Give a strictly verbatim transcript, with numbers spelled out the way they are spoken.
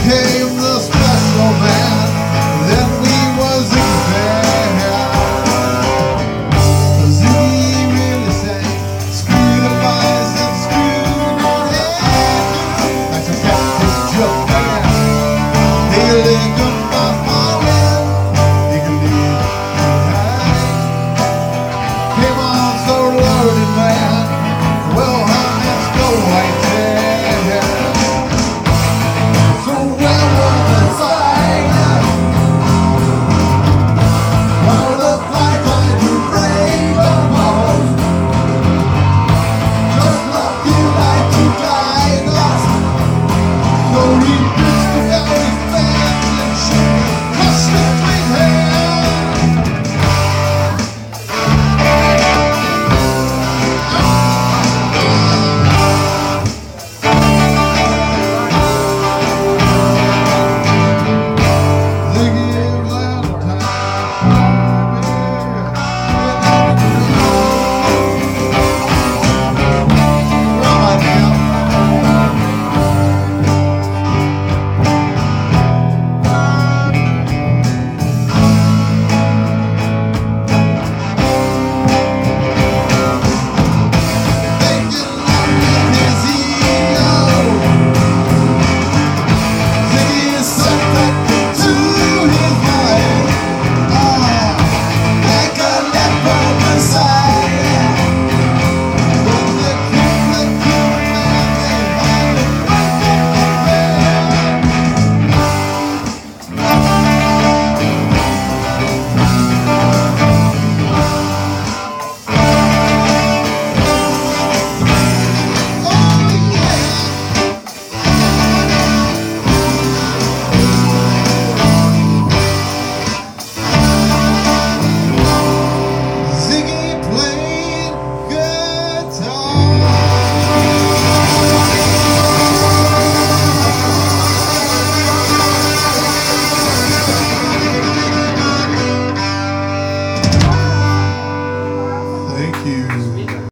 became the special man. Then we was in bed. Ziggy really sang, screw the mice and screw the head. Like some catfish joke man. They lick 'em by falling. They can leave behind. Came on so loaded, man. Well, how much go right there? So where was the sign? Well, the pipeline to break the most. Just like you like to die, that's so repeat.